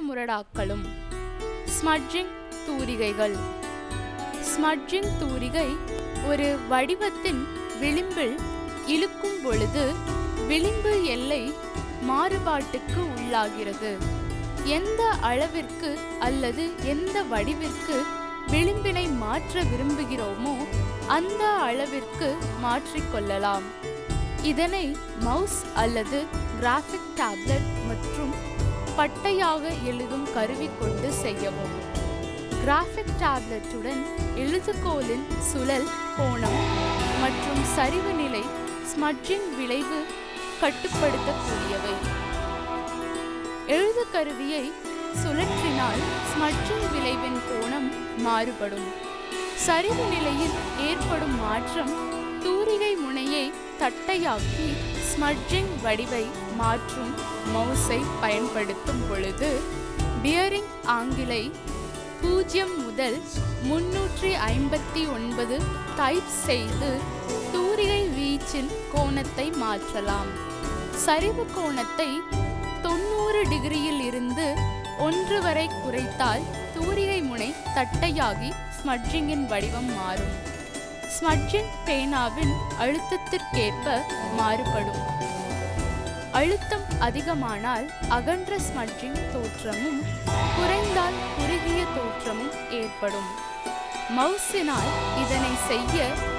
முரடாக்கலும். Smudging தூரிகைகள். Smudging தூரிகை ஒரு வடிவத்தின் விளிம்பில் இழுக்கும் பொழுது விளிம்பு எல்லை மாறுபாட்டுக்கு உள்ளாகிறது. எந்த அளவிற்கு அல்லது எந்த வடிவிற்கு விளிம்பினை மாற்ற விரும்புகிறோமோ அந்த அளவிற்கு மாற்றிக்கொள்ளலாம். இதனை மவுஸ் அல்லது கிராஃபிக் டேப்லெட் மற்றும் பட்டையாக எழுதும் கருவி கொண்டு செய்யவும். கிராஃபிக் டேப்லெட்டுடன் எழுதுகோலின் சுழல் கோணம் மற்றும் சரிவு நிலை ஸ்மட்ஜிங் விளைவு கட்டுப்படுத்தக்கூடியவை. எழுது கருவியை சுழற்றினால் ஸ்மட்ஜிங் விளைவின் கோணம் மாறுபடும். சரிவு நிலையில் ஏற்படும் மாற்றம் தூரிகை முனையை தட்டையாக்கி ஸ்மட்ஜிங் வடிவை மாற்றும். மவுஸை பயன்படுத்தும் பொழுது பியரிங் ஆங்கிளை 0 முதல் 359 டைப் செய்து தூரிகை வீச்சின் கோணத்தை மாற்றலாம். சரிவு கோணத்தை 90 டிகிரியில் இருந்து 1 வரை குறைத்தால் தூரிகை முனை தட்டையாகி ஸ்மட்ஜிங்கின் வடிவம் மாறும். ஸ்மட்ஜிங் பேனாவின் அழுத்தத்திற்கேற்ப மாறுபடும். அழுத்தம் அதிகமானால் அகன்ற ஸ்மட்ஜிங் தோற்றமும் குறைந்தால் குறுகிய தோற்றமும் ஏற்படும். மவுஸினால் இதனை செய்ய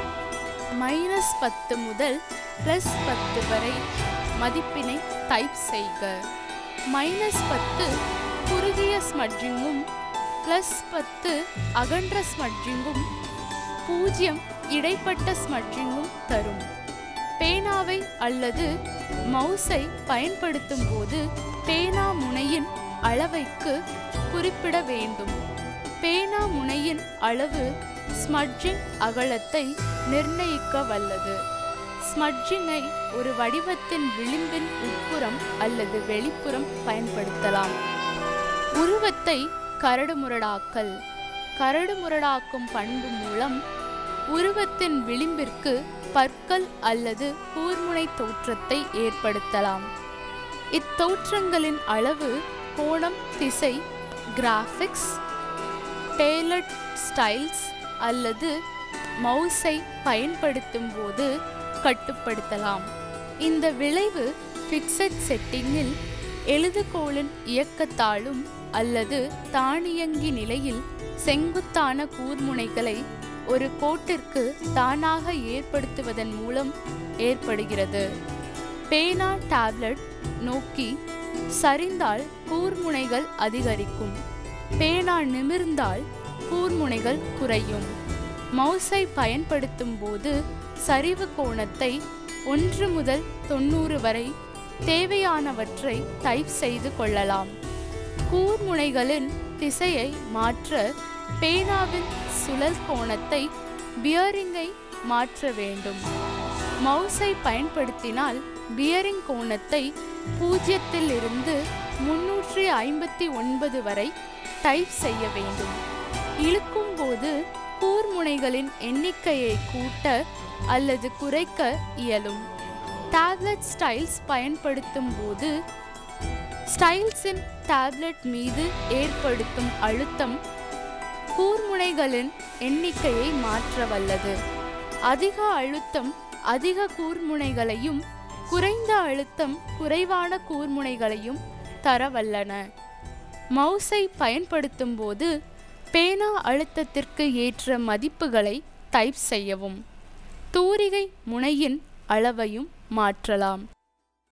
-10 முதல் +10 வரை மதிப்பினை டைப் செய்க. -10 குறுகிய ஸ்மட்ஜிங்கும் +10 அகன்ற ஸ்மட்ஜிங்கும் 0 இடைப்பட்ட ஸ்மட்ஜிங்கும் தரும். பேனாவை அல்லது மவுஸை பயன்படுத்தும் போது பேனா முனையின் அளவைக்கு குறிப்பிட வேண்டும். பேனா முனையின் அளவு ஸ்மட்ஜிங் அகலத்தை நிர்ணயிக்க வல்லது. ஸ்மட்ஜிங்கை ஒரு வடிவத்தின் விளிம்பின் உட்புறம் அல்லது வெளிப்புறம் பயன்படுத்தலாம். உருவத்தை கரடுமுரடாக்கல். கரடுமுரடாக்கும் பண்பு மூலம் உருவத்தின் விளிம்பிற்கு பற்கள் அல்லது கூர்முனை தோற்றத்தை ஏற்படுத்தலாம். இத்தோற்றங்களின் அளவு, கோணம், திசை கிராஃபிக்ஸ், டெய்லர்ட் ஸ்டைல்ஸ் அல்லது மவுஸை பயன்படுத்தும் போது கட்டுப்படுத்தலாம். இந்த விளைவு ஃபிக்ஸட் செட்டிங்கில் எழுதுகோலின் இயக்கத்தாலும் அல்லது தானியங்கி நிலையில் செங்குத்தான கூர்முனைகளை ஒரு கோட்டிற்கு தானாக ஏற்படுத்துவதன் மூலம் ஏற்படுகிறது. பேனா டேப்லெட் நோக்கி சரிந்தால் கூர்முனைகள் அதிகரிக்கும். பேனா நிமிர்ந்தால் கூர்முனைகள் குறையும். மவுஸை பயன்படுத்தும் போது சரிவு கோணத்தை 1 முதல் 90 வரை தேவையானவற்றை டைப் செய்து கொள்ளலாம். கூர்முனைகளின் திசையை மாற்ற பேனாவின் சுழல் கோணத்தை பியரிங்கை மாற்ற வேண்டும். மவுஸை பயன்படுத்தினால் பியரிங் கோணத்தை 0 இருந்து 359 வரை டைப் செய்ய வேண்டும். இழுக்கும் போது கூர்முனைகளின் எண்ணிக்கையை கூட்ட அல்லது குறைக்க இயலும். டேப்லெட் ஸ்டைல்ஸ் பயன்படுத்தும் போது ஸ்டைல்ஸின் டேப்லெட் மீது ஏற்படுத்தும் அழுத்தம் கூர்முனைகளின் எண்ணிக்கையை மாற்ற வல்லது. அதிக அழுத்தம் அதிக கூர்முனைகளையும் குறைந்த அழுத்தம் குறைவான கூர்முனைகளையும் தரவல்லன. மவுஸை பயன்படுத்தும் போது பேனா அழுத்தத்திற்கு ஏற்ற மதிப்புகளை டைப் செய்யவும். தூரிகை முனையின் அளவையும் மாற்றலாம்.